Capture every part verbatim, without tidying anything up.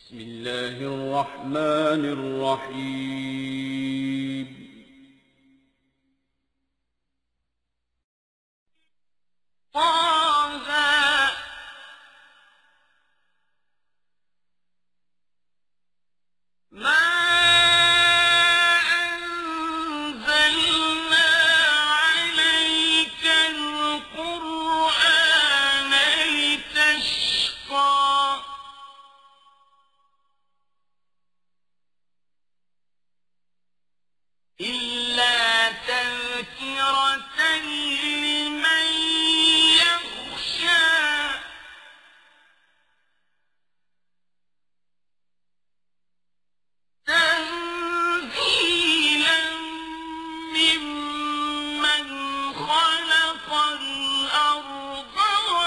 بسم الله الرحمن الرحيم طه ما أنزلنا عليك القرآن لتشقى إلا تذكرة لمن يخشى تنزيلا ممن خلق الأرض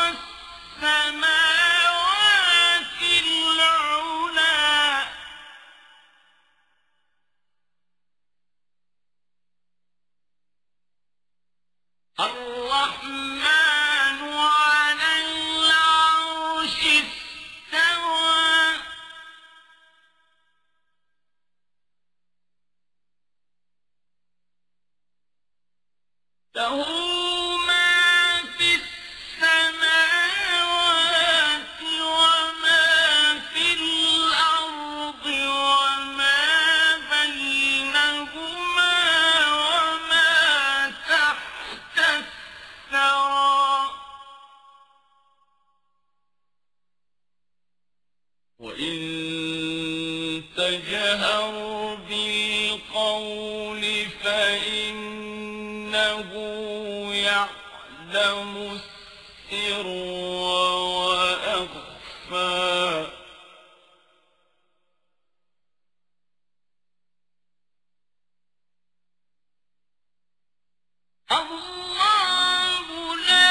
والسماوات العلى الرحمن على العرش استوى له ما في السماوات وما في الأرض وما بينهما وما تحت الثرى وإن تجهر بالقول فإنه يعلم السر وأخفى الله لا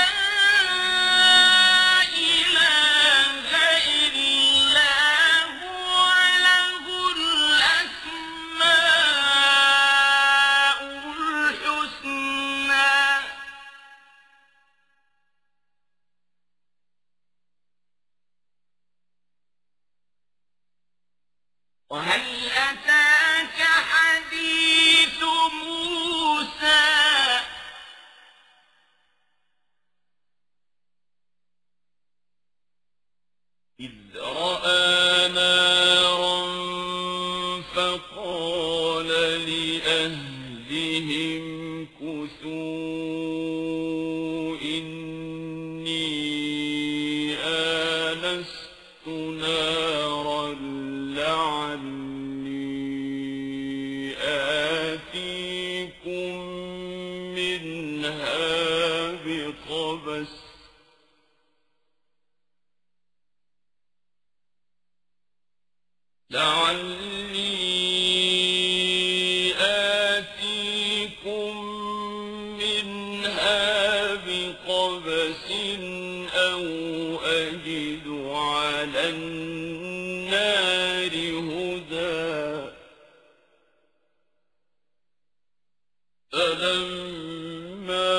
إله إلا هو له الأسماء الحسنى وهل أتاك حديث موسى إذ رأى نارا فقال لأهلهم كثوا إني آنست نارا لعلي آتيكم منها بقبس لعلي آتيكم منها بقبس أو أجد على النار هدى فلما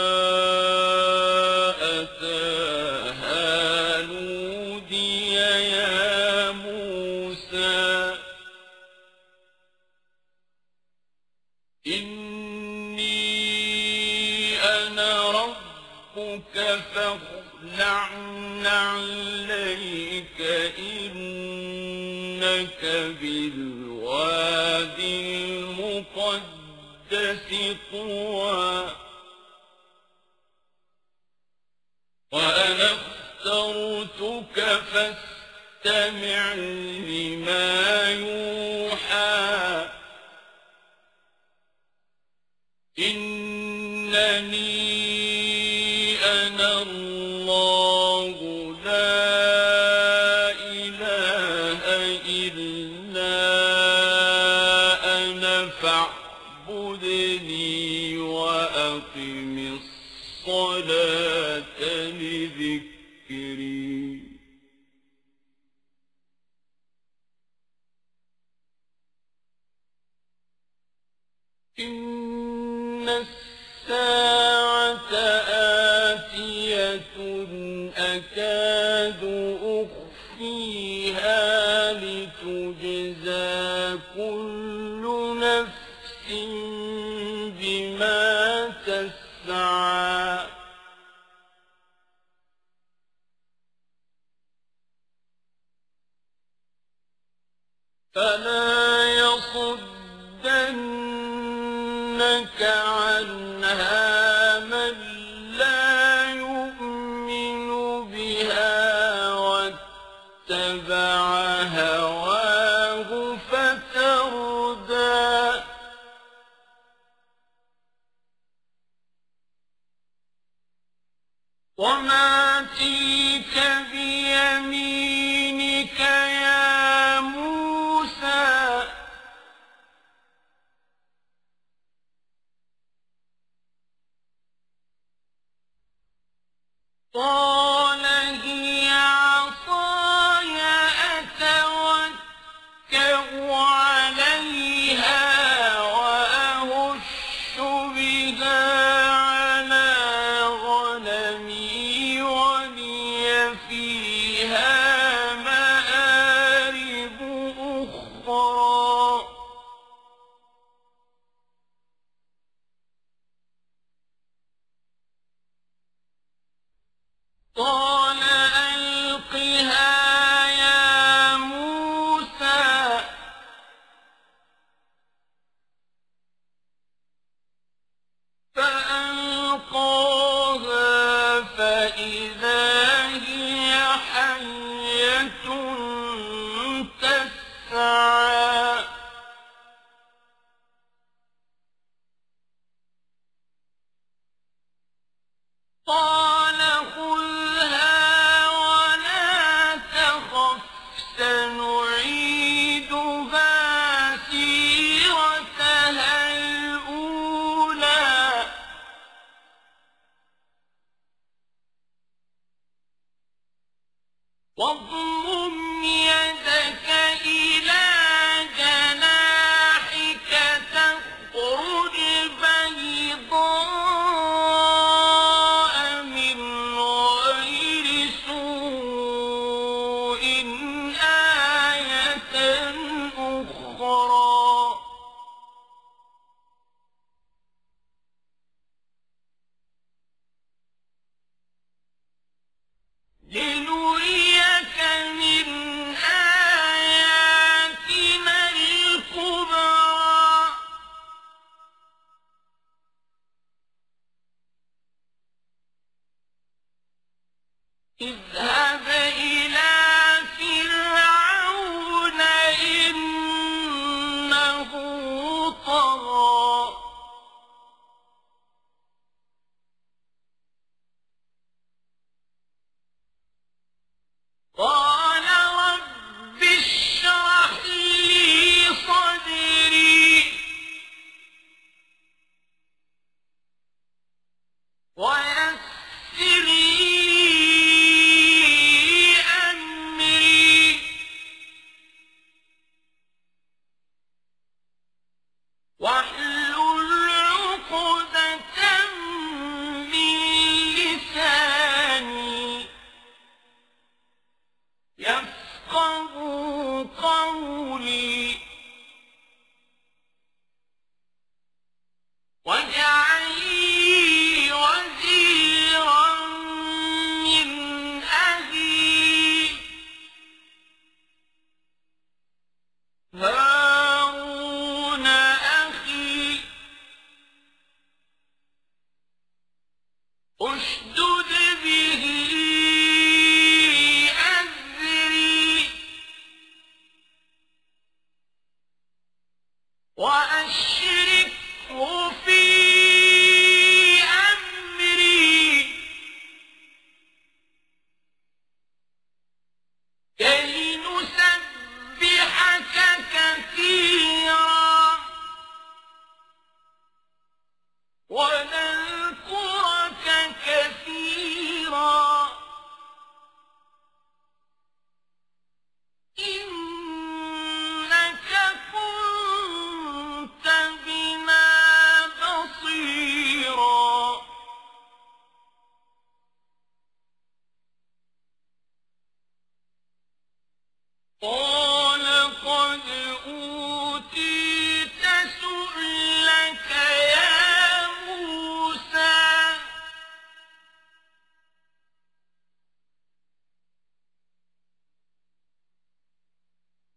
أتاها نودي يا موسى إني أنا ربك فاخلع نعليك إنك بالوادي المقدس طوى وأنا اخترتك فاستمع لما يوحى إنني أنا الله لا إله إلا أنا فاعبدني وأقم الصلاة لذكري إن الساعة آتية أكاد أخفيها لتجزى تجزى كل نفس بما تسعى فلا يصدنك عنها من لا يؤمن بها واتبع هواه فتردى وما تلك بيمينك يا موسى قال هي عصاي أتوكأ عليها وأهش بها على غنمي ولي فيها مآرب أخرى قال ألقها يا موسى فألقاها فإذا هي حية تسعى قال خذها ولا تخف سنعيدها سيرتها الأولى واضمم يدك إلى جناحك تخرج بيضاء من غير سوء آية أخرى لنريك من آياتنا الكبرى اذهب إلى فرعون إنه طغى قال رب اشرح لي صدري ويسر لي أمري واحلل عقدة من لساني يفقهوا قولي واجعل لي وزيرا من أهلي هارون أخي اشدد به أزري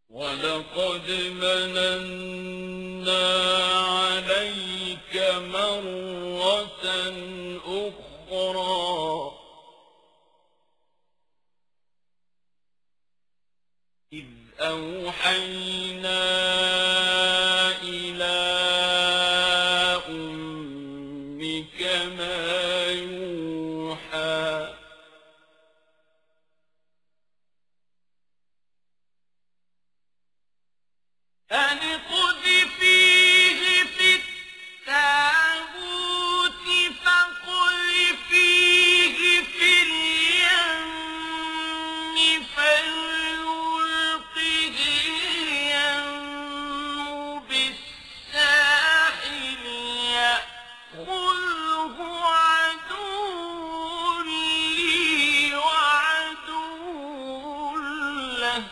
وَلَقَدْ مَنَنَّا عَلَيْكَ مَرَّةً أُخْرَىٰ إِذْ أَوْحَيْنَا إِلَىٰ أُمِّكَ مَا يُوحَىٰ أَنِ اقْذِفِيهِ فِي التَّابُوتِ فَاقْذِفِيهِ فِي الْيَمِّ فَلْيُلْقِهِ الْيَمُّ بِالسَّاحِلِ يَأْخُذْهُ عَدُوٌّ لِّي وَعَدُوٌّ لَّهُ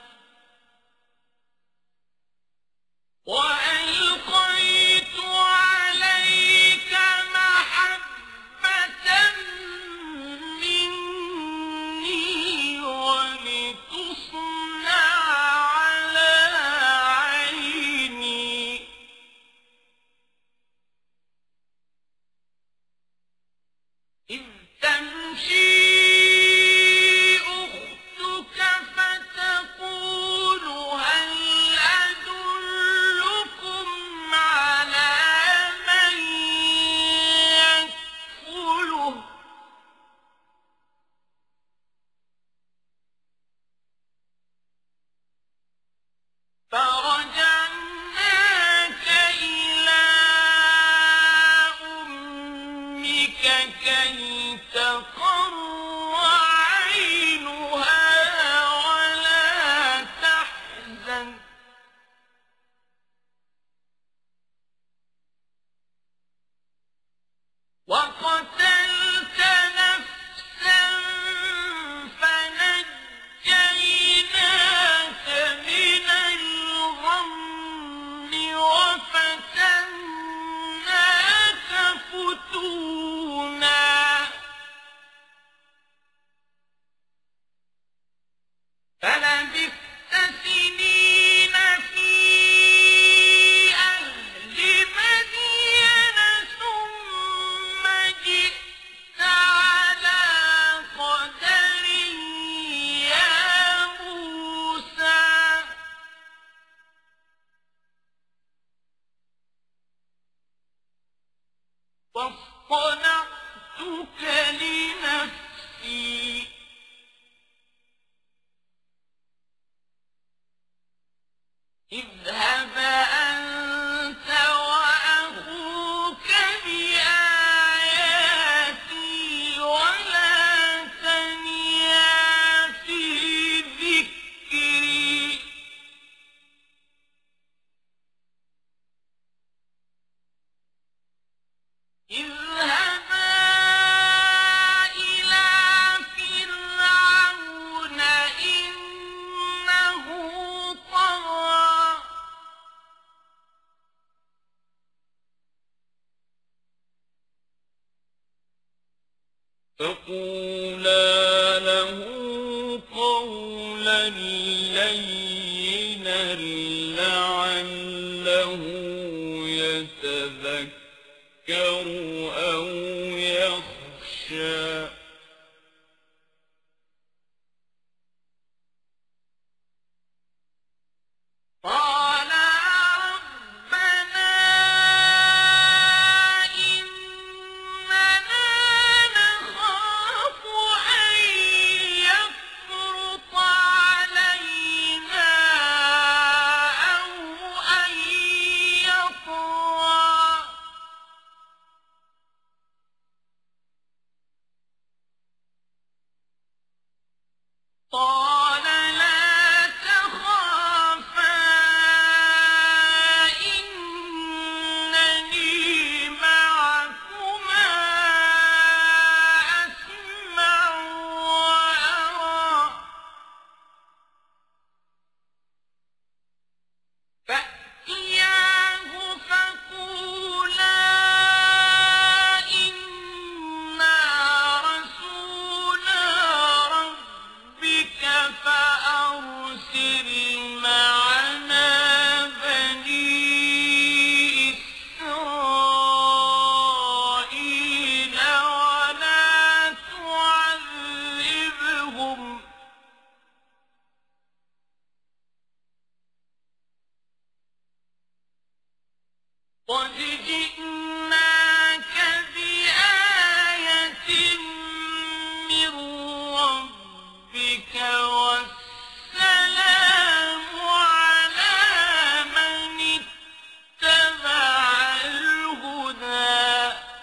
وَأَلْقَيْتُ عَلَيْكَ مَحَبَّةً مِّنِّي وَلِتُصْنَعَ عَلَىٰ عَيْنِي إِذْ تَمْشِي أُخْتُكَ فَتَقُولُ هَلْ أَدُلُّكُمْ عَلَىٰ مَن يَكْفُلُهُ ۖ فَرَجَعْنَاكَ إِلَىٰ أُمِّكَ كَيْ تَقَرَّ عَيْنُهَا وَلَا تَحْزَنَ ۚ وَقَتَلْتَ نَفْسًا فَنَجَّيْنَاكَ مِنَ الْغَمِّ وَفَتَنَّاكَ فُتُونًا فَلَبِثْتَ سِنِينَ فِي أَهْلِ مَدْيَنَ ثُمَّ جِئْتَ عَلَىٰ قَدَرٍ يَا مُوسَىٰ وَاصْطَنَعْتُكَ لِنَفْسِي اذْهَبْ أَنتَ وَأَخُوكَ بِآيَاتِي وَلَا تَنِيَا فِي ذِكْرِي اذْهَبَا إِلَىٰ فِرْعَوْنَ إِنَّهُ طَغَىٰ فَقُولَا لَهُ قَوْلًا لَّيِّنًا لَّعَلَّهُ يَتَذَكَّرُ أَوْ يَخْشَىٰ قَالَ رَبَّنَا إِنَّنَا نَخَافُ أَن يَفْرُطَ عَلَيْنَا أَوْ أَن قد جئناك بآية من ربك والسلام على من اتبع الهدى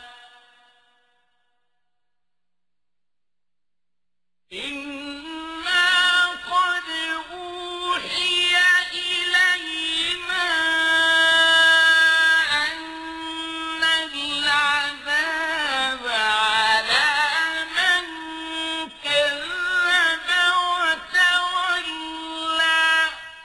إنا قد أوحي إلينا أن العذاب على من كذب وتولى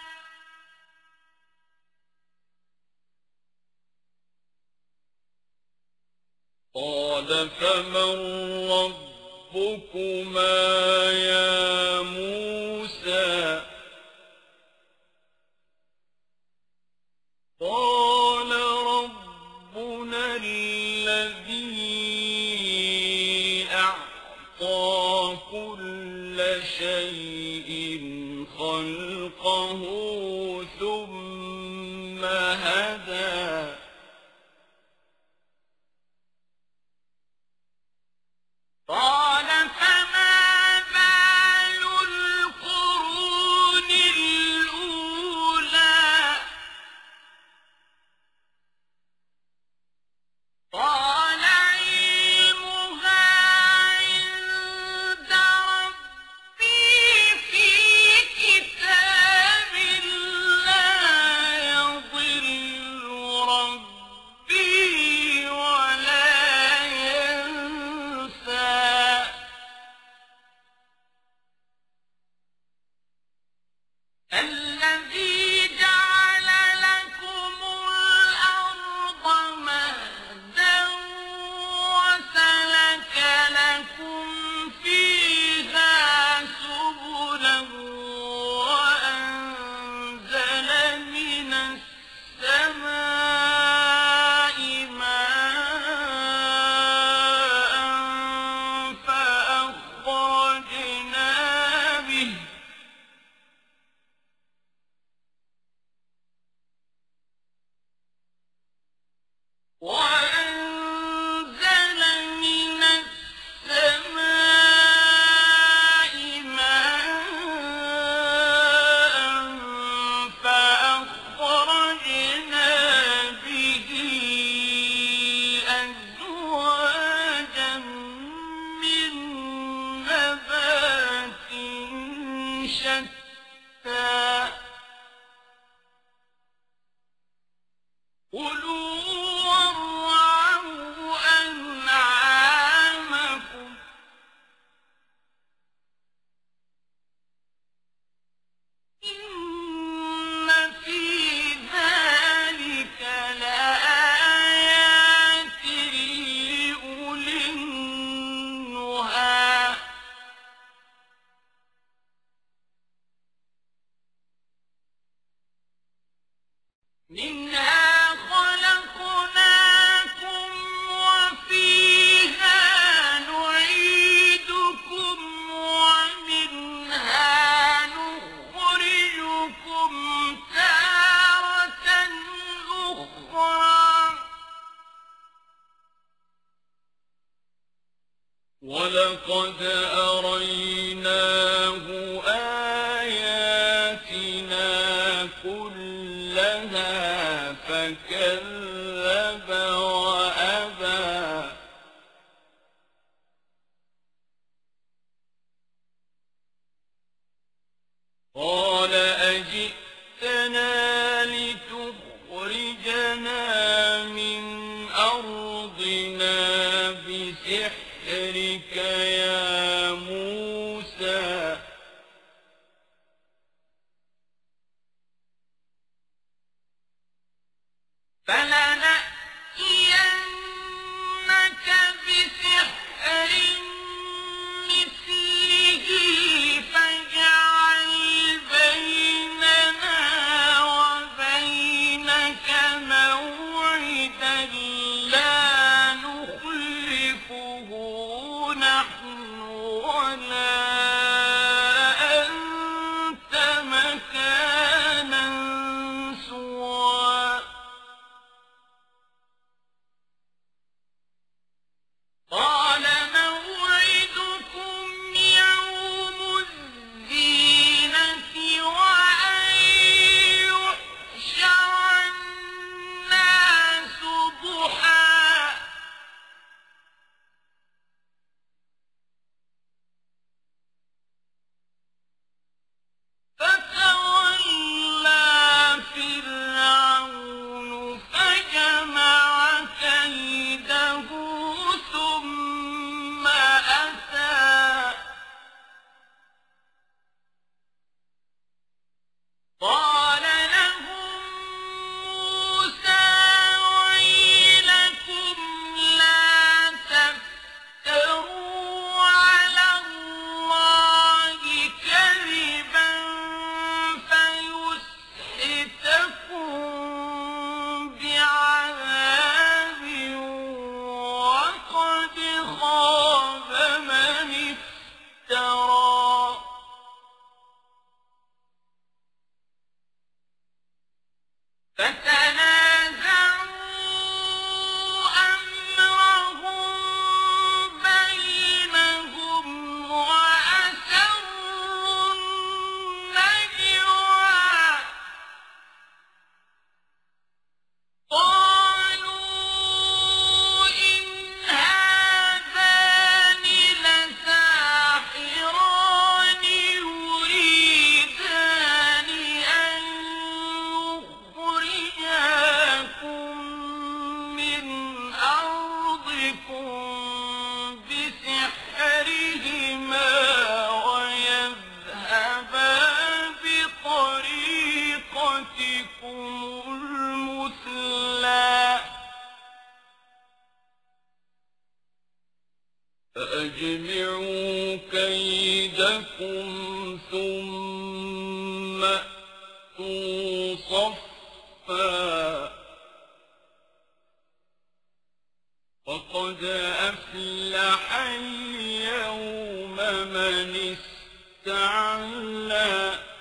قال فمن ربكما يا موسى قال ربنا الذي أعطى كل شيء خلقه ثم هدى قال فما بال القرون الأولى قال علمها عند ربي في كتاب لا يضل ربي ولا ينسى الذي جعل لكم الأرض مهدا وسلك لكم فيها سبلا وأنزل من السماء ماء فأخرجنا به وأنزل من السماء ماء فأخرجنا به أزواجا من نبات شتى كلوا وارعوا أنعامكم إن في ذلك لآيات لأولي النهى منها خلقناكم وفيها نعيدكم ومنها نخرجكم تارة أخرى ولقد أريناه آياتنا كلها فكذب وأبى قال أجئتنا لتخرجنا من أرضنا بسحرك يا موسى فلنأتينك بسحر مثله فاجعل بيننا وبينك موعدا لا نخلفه نحن ولا أنت مكانا سوى فأجمعوا كيدكم ثم أتوا صفا وقد أفلح اليوم من استعلى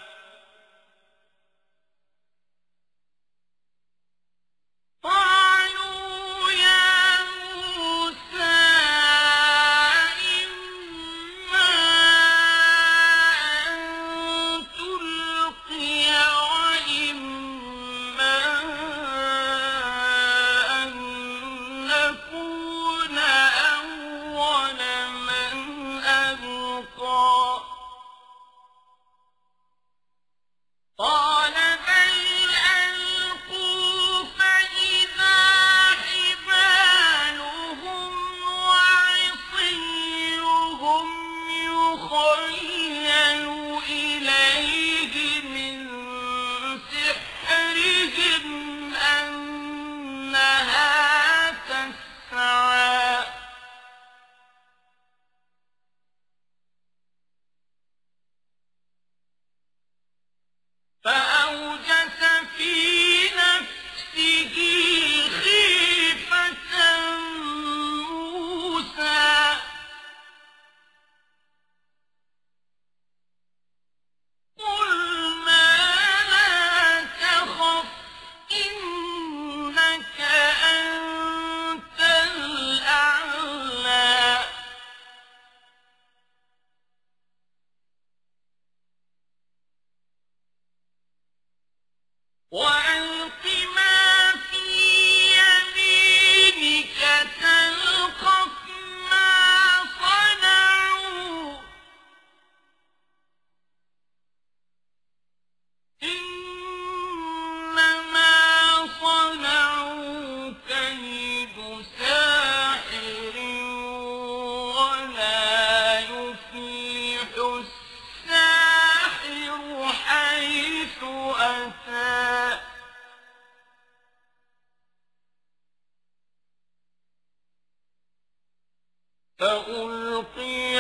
فألقي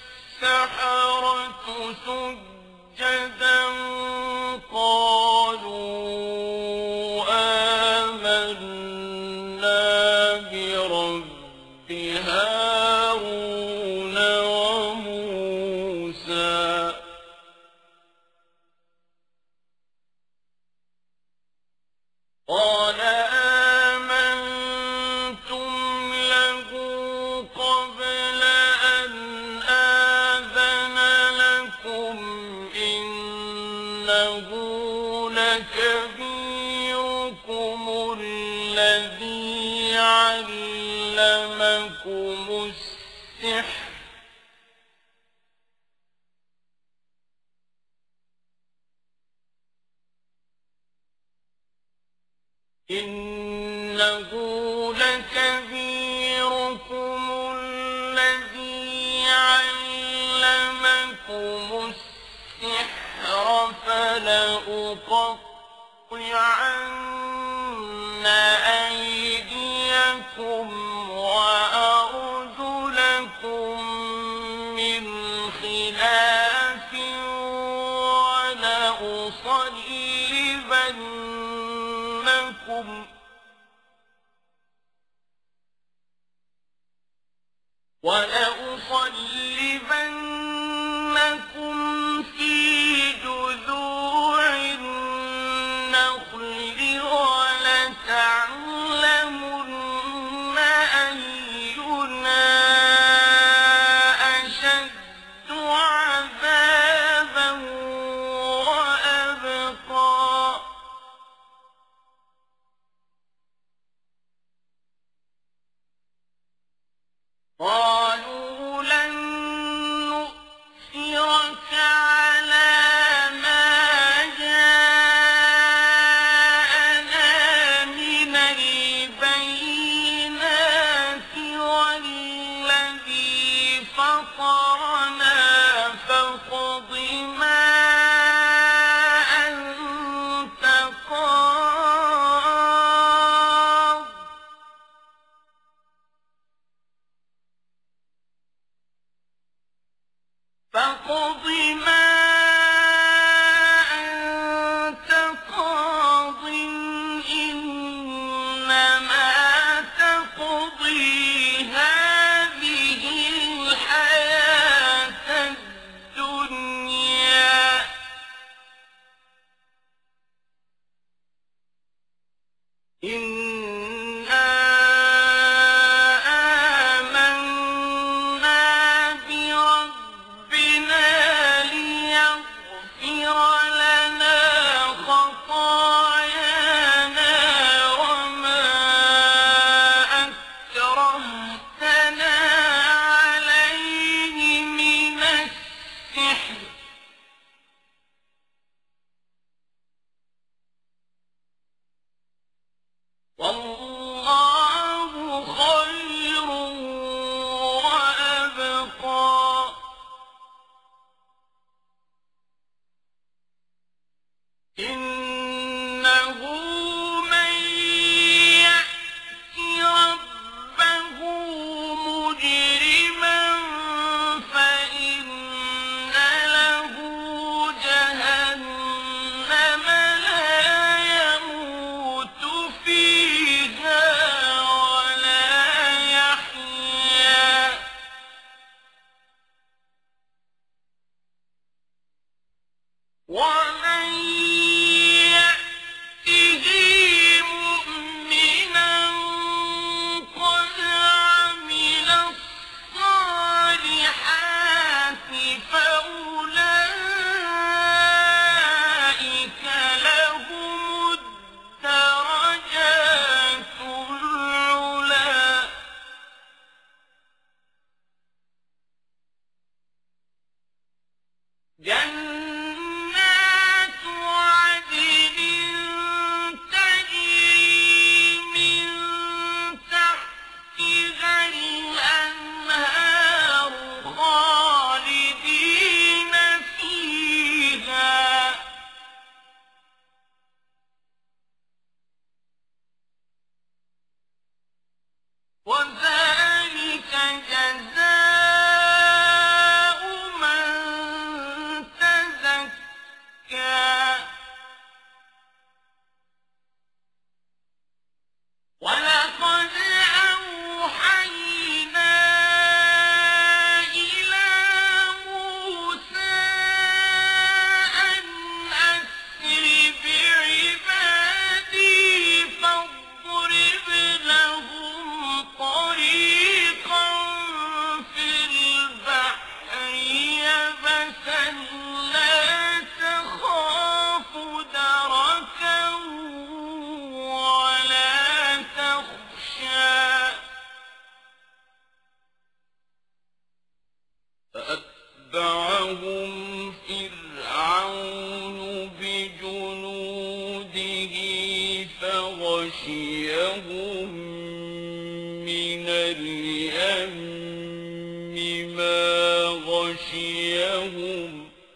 السحرة سجدا قالوا آمنا برب هارون وموسى قال كبيركم الذي علمكم السحر إنه لكبيركم الذي علمكم السحر فلأقطعن أيديكم وأرجلكم من خلاف ولأصلبنكم ولأصلبنكم في جذوع النخل إنا آمنا بربنا ليغفر لنا خطايانا وما أكرهتنا عليه من السحر والله خير وأبقى إنه من يأت ربه مجرما فإن له جهنم لا يموت فيها ولا يحيا ومن يأته مؤمنا قد عمل الصالحات فأولئك لهم الدرجات العلى جنات عدن تجري من تحتها الأنهار خالدين فيها وذلك جزاء من تزكى ولقد أوحينا إلى موسى أن أسر بعبادي فاضرب لهم طريقا في البحر يبسا لا تخاف دركا ولا تخشى فأتبعهم فرعون بجنوده فغشيهم من اليم ما غشيهم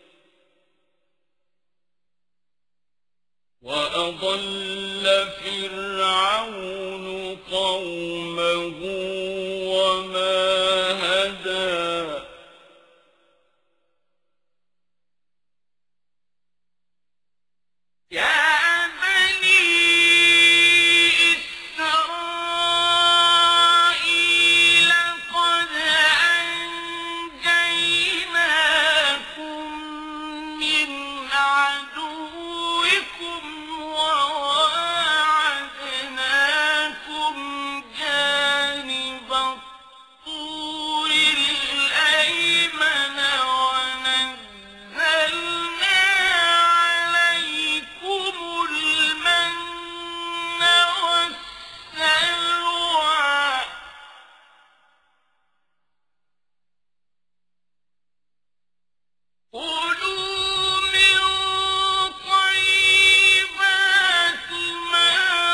وأضل فرعون قومه وما هدى يا بني إسرائيل قد أنجيناكم من عدوكم وواعدناكم جانب الطور الأيمن ونزلنا عليكم المن والسلوى كلوا من طيبات ما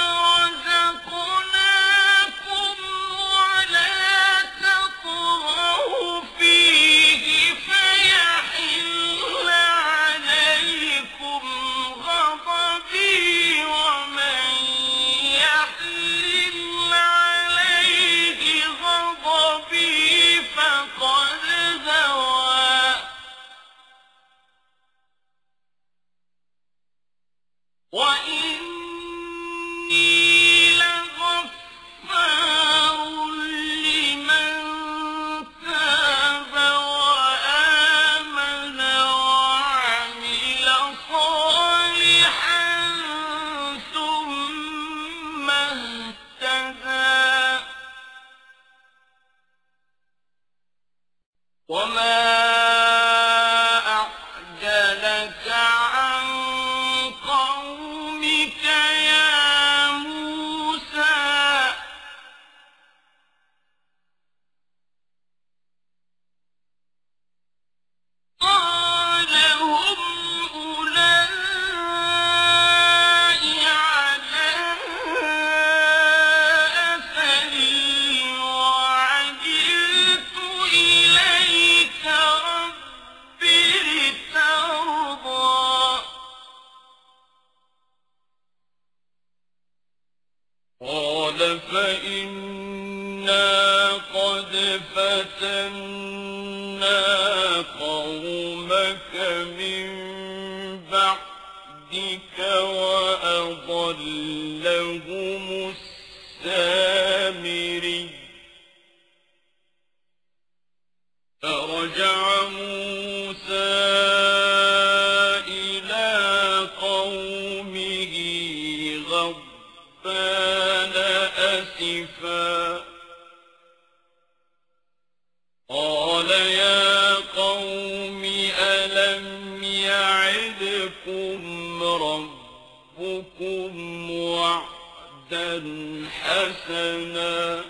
رزقناكم ولا تطغوا فيه فيحل عليكم غضبي ومن يحلل عليه غضبي فقد هوى وإني لغفار لمن تاب وآمن وعمل صالحا ثم قال فإنا قد فتنا قومك من بعدك وأضلهم السامري فرجع موسى إلى قومه غضبان أسفا قال يا قوم ألم يعدكم ربكم وعدا حسنا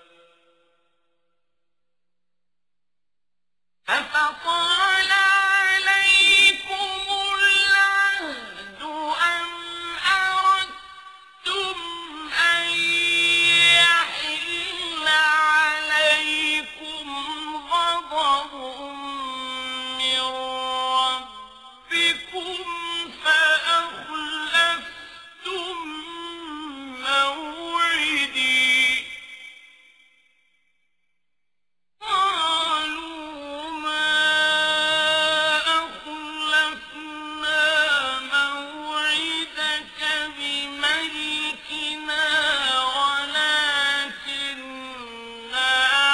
أفطال عليكم العهد أم أردتم أن يحل عليكم غضب من ربكم فأخلفتم موعدي قالوا ما أخلفنا موعدك بملكنا ولكننا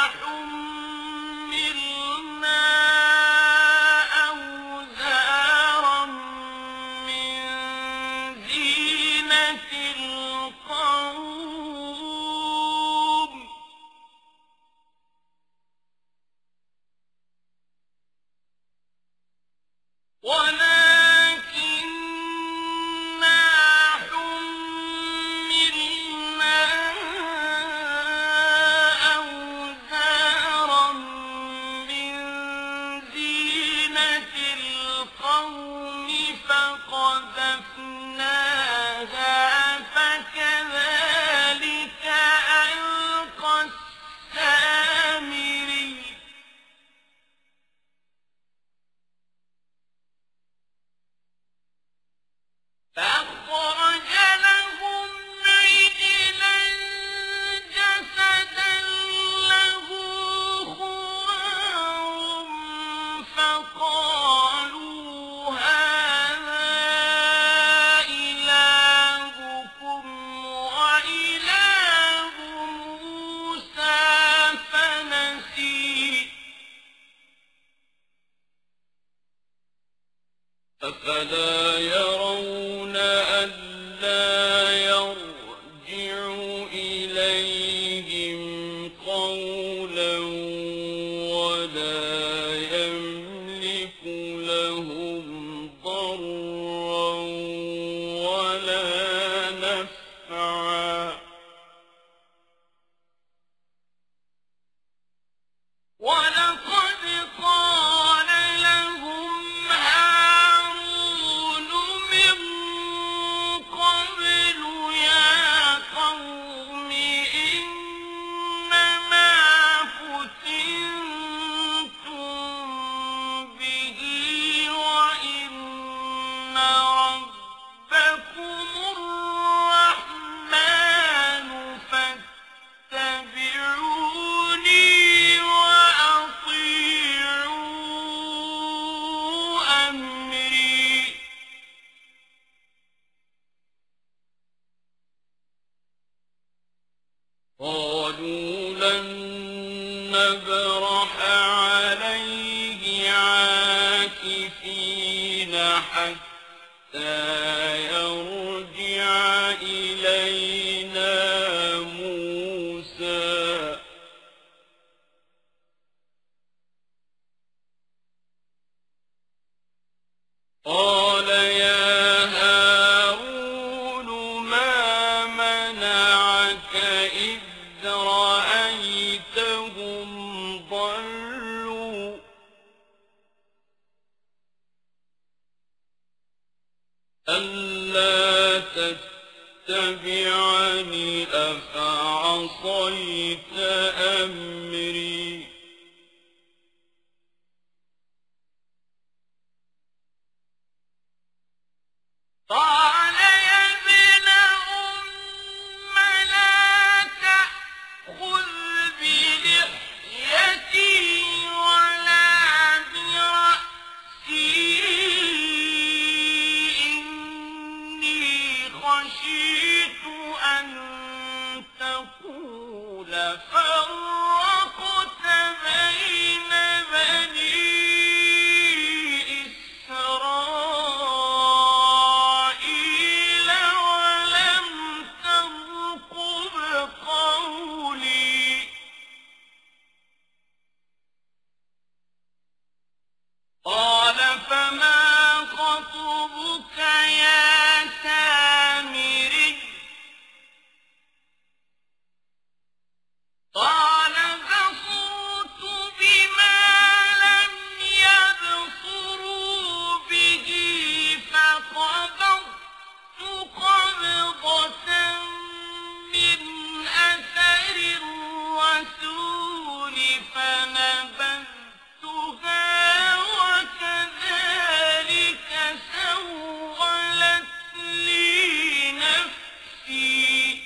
حملنا أوزارا من زينة القوم ولكننا حملنا أوزارا من زينة القوم فقذفناها فكذلك ألقى السامري فأخرج لهم عجلا جسدا له خوار فقالوا هذا إلهكم وإله موسى فنسي أفلا يرون ألا يرجع إليهم قولا ولا يملك لهم ضرا ولا نفعا ولقد قال لهم هارون من قبل يا قوم إنما فتنتم به وإن ربكم الرحمن فاتبعوني وأطيعوا أمري قالوا لن نبرح عليه عاكفين حتى يرجع إلينا موسى قال يا هارون ما منعك إذ رأيتهم ضلوا ألا تتبعني أفعصيت أمري قال يا ابن أم لا خشيت أن تقول فرقت بين بني إسرائيل ولم ترقب قولي قال فما خطبك يا سامري قال بصرت بما لم يبصروا به فقبضت قبضة من أثر الرسول فنبذتها وكذلك سولت لي نفسي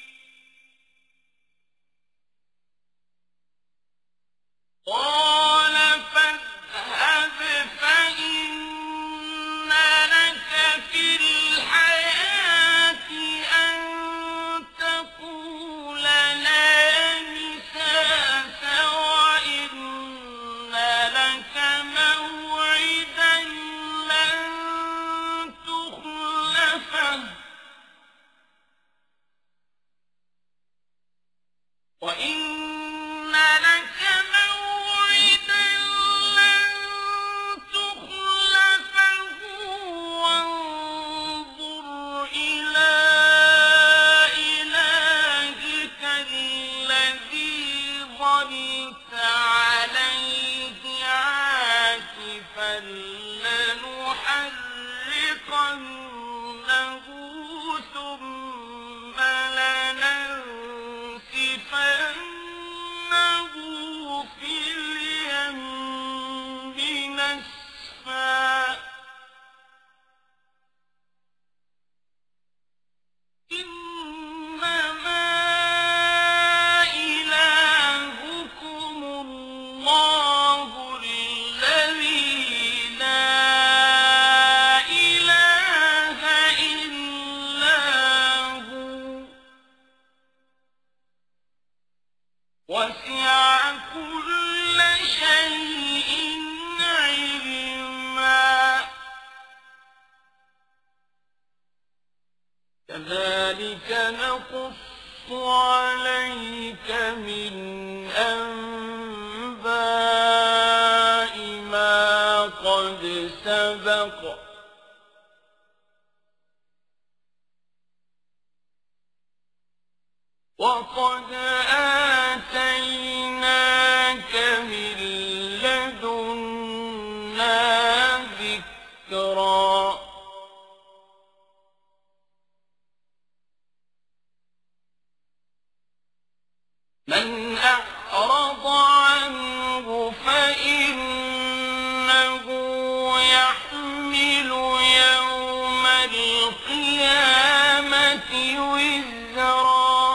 قال فاذهب فإن لك في الحياة أن تقول لا مساس وإن لك موعدا لن تخلفه وإن لك موعدا لن تخلفه وانظر إلى إلهك الذي ظلت عليه عاكفا لنحرقنه ثم لننسفنه في اليم نسفا إنما إلهكم الله الذي لا إله إلا هو وسع كل شيء علما كذلك نقص عليك من أنباء ما قد سبق وقد آتيناك من لدنا ذكرا من أعرض عنه فإنه يحمل يوم القيامة وزرا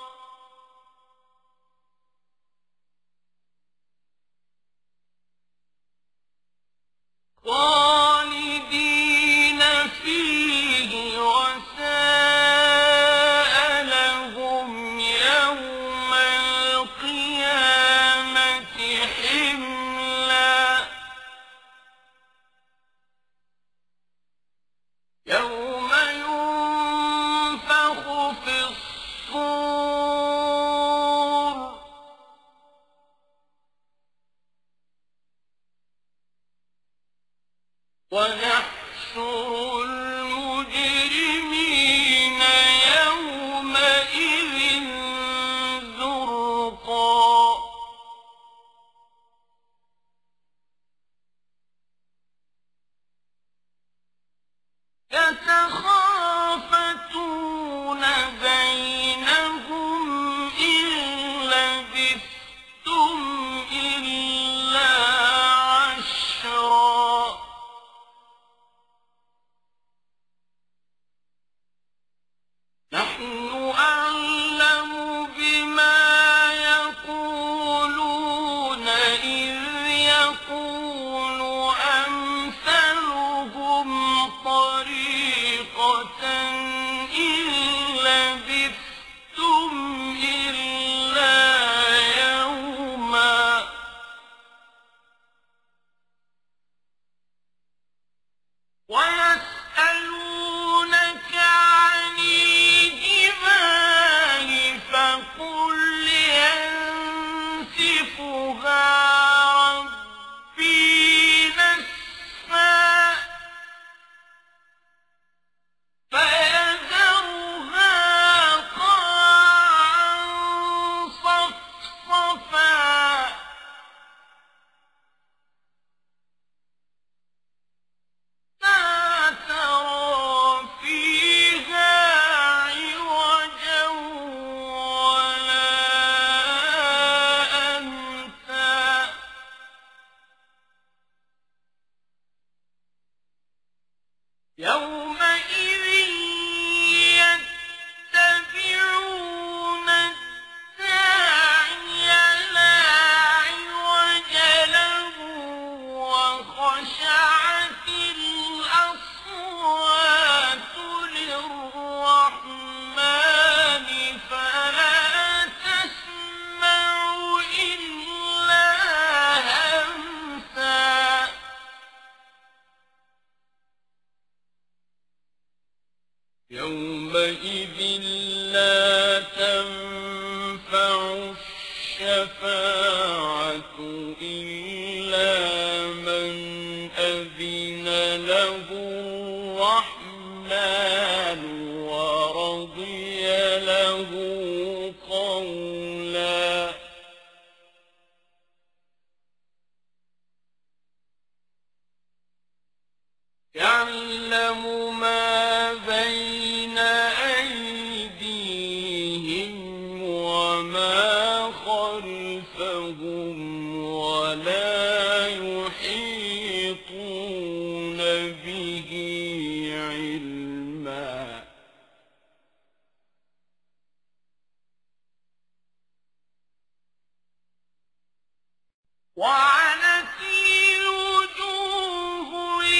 خالدين فيه وساء لهم يوم القيامة حملا يوم ينفخ في الصور ونحشر المجرمين يومئذ زرقا يتخافتون بينهم يومئذ لا تنفع الشفاعة إلا من أذن له الرحمن ورضي له قولا يعلم ما بين أيديهم وما خلفهم ولا يحيطون به علما وعنت الوجوه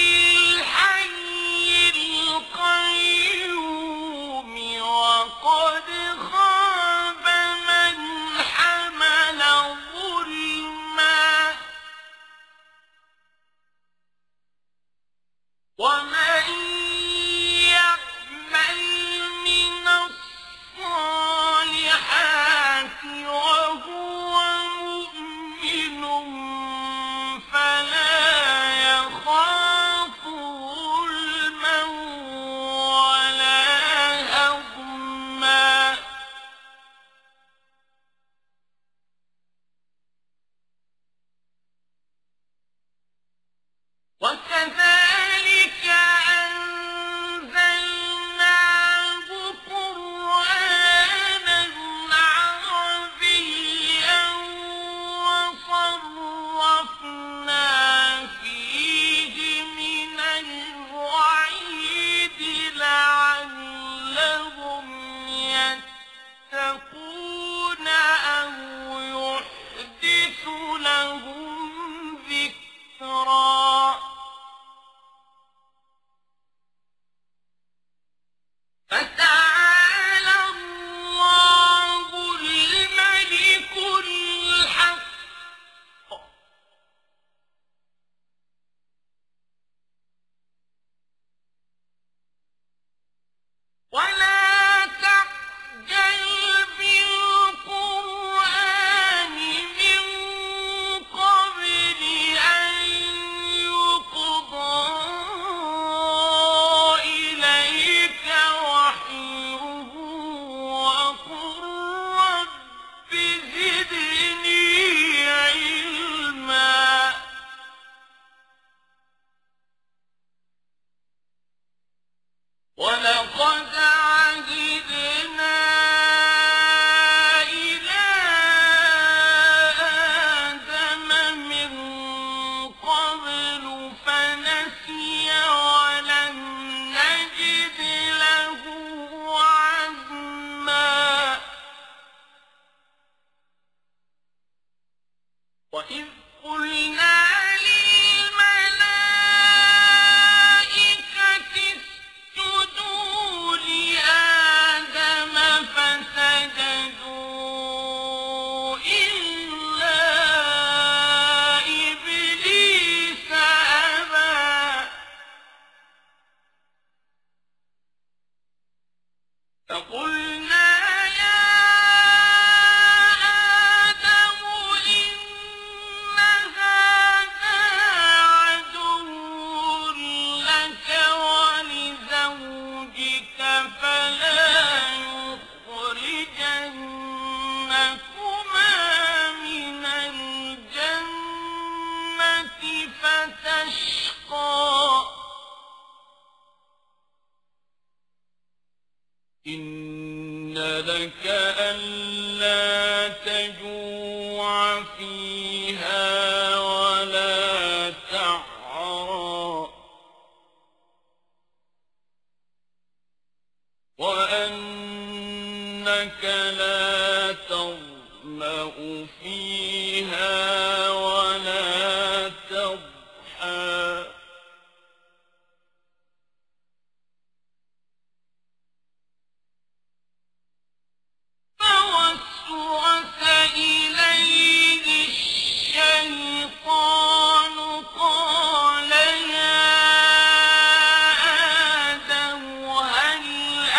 للحي القيوم وقد خاب من حمل ظلما ومن يعمل من الصالحات وهو مؤمن فلا يخاف ظلما ولا هضما وكذلك أنزلناه قرآنا عربيا وصرفنا فيه من الوعيد لعلهم يتقون أو يحدث لهم ذكرا فتعالى الله الملك الحق ولا تعجل بالقرآن من قبل أن يقضى إليك وحيه وقل رب زدني علما ولقد عهدنا إلى آدم من قبل فنسي ولم نجد له عزما وإذ قلنا للملائكة اسجدوا لآدم فسجدوا إلا إبليس أبى فقلنا يا آدم إن هذا عدو لك ولزوجك فلا يخرجنكما من الجنة فتشقى إن لك ألا تجوع فيها ولا تعرى وأنك لا تظمأ فيها ولا تضحى فوسوس إليه الشيطان قال يا آدم هل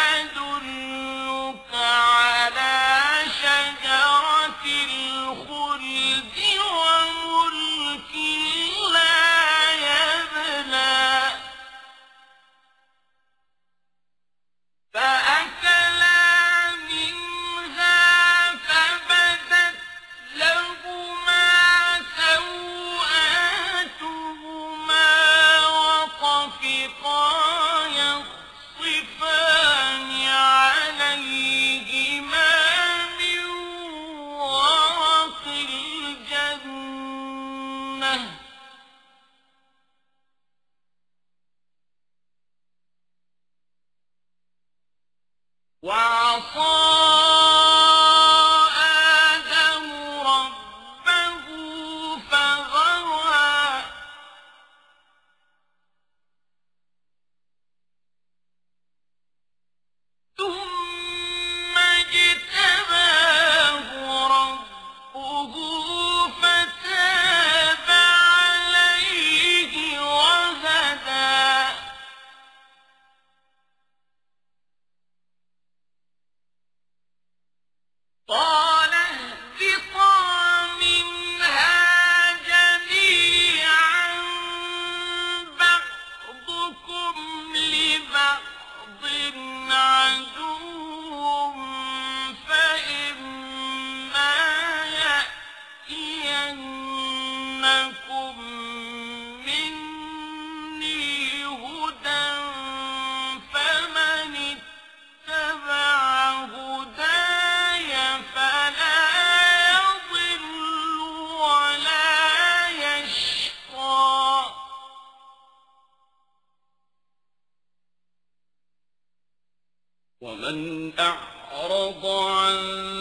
ومن أعرض عن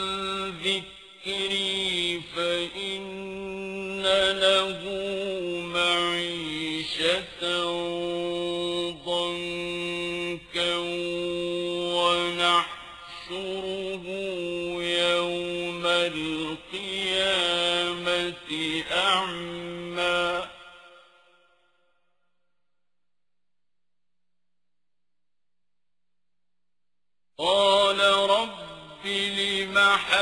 ذكري فإن له معيشة ضنكا ونحشره يوم القيامة أعمى قال رب لم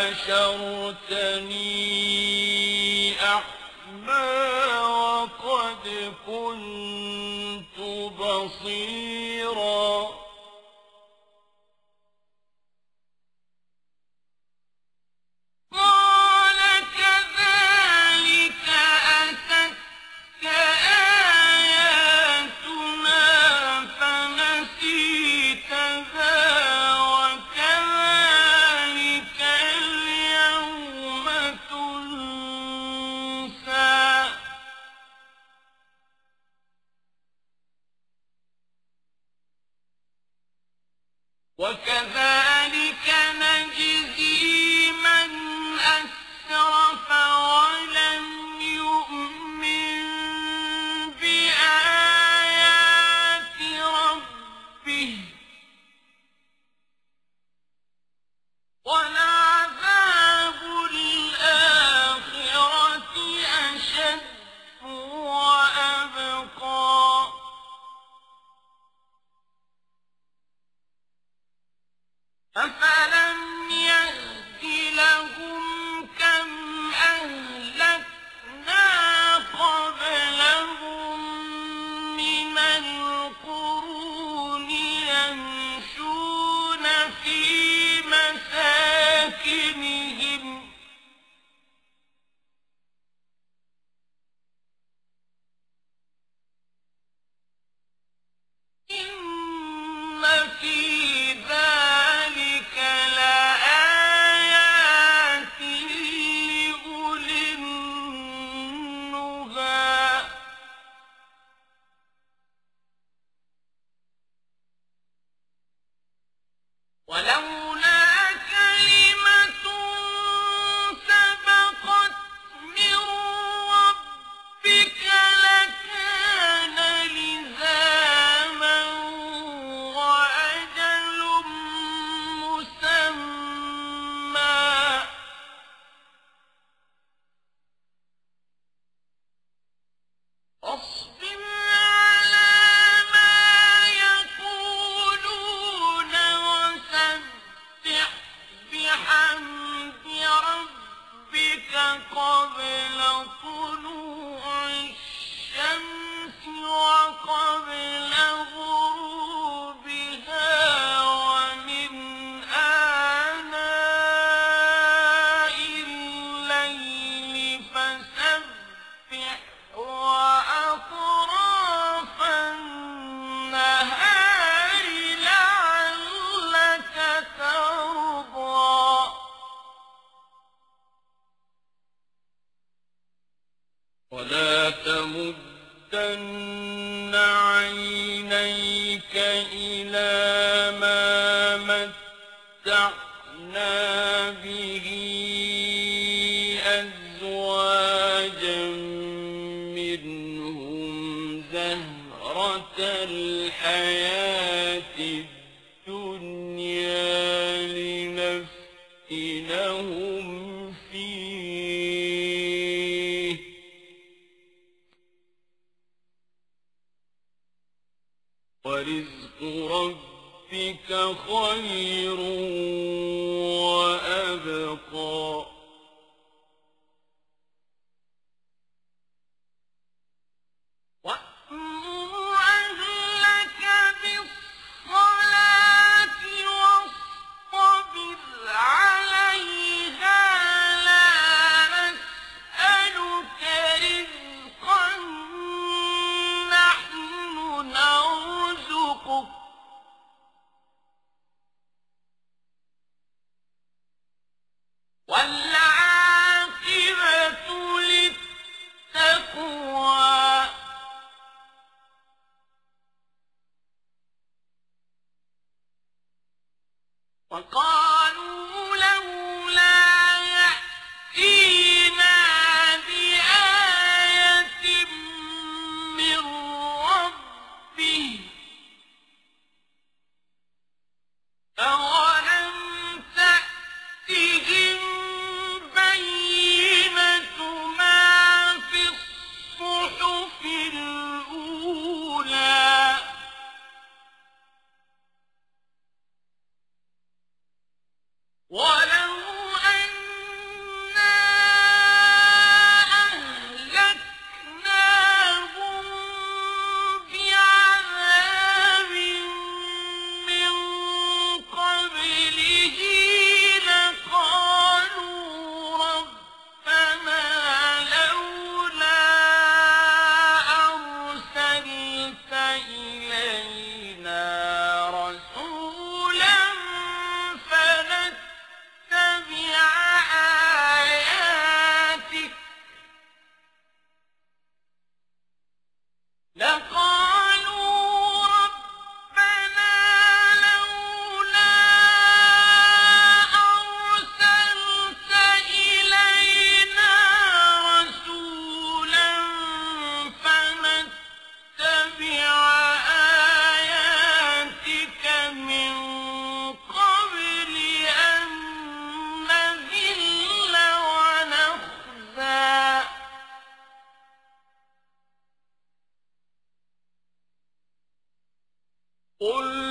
حشرتني أعمى وقد كنت بصيرا قال كذلك أتتك آياتنا فنسيتها وكذلك اليوم تنسى وكذلك نجزي من أسرف ولم يؤمن بآيات ربه ولعذاب الآخرة أشد وأبقى أفلم يهد لهم كم أهلكنا قبلهم من القرون يمشون في مساكنهم إن في ذلك لآيات لأولي النهى ولولا كلمة سبقت من ربك لكان لزاما وأجل مسمى اصبر على ما يقولون وسبح بحمد ربك قبل طلوع الشمس وقبل غروبها ومن آناء الليل فسبح وأطراف النهار لعلك ترضى ولا تمدن عينيك إلى ما متعنا به أزواجا منهم زهرة الحياة الدنيا لنفتنهم فيه ورزق ربك خير وأبقى وأمر أهلك بالصلاة واصطبر عليها لا نسألك رزقا نحن نرزقك ولا وقالوا لولا يأتينا بآية من ربه أولم تأتهم بينة ما في الصحف الأولى ولو أنا أهلكناهم بعذاب من قبله لقالوا ربنا لولا أرسلت إلينا رسولا فنتبع آياتك لقالوا ربنا لولا أرسلت إلينا رسولا فنتبع آياتك من قبل أن نذل ونخزى قل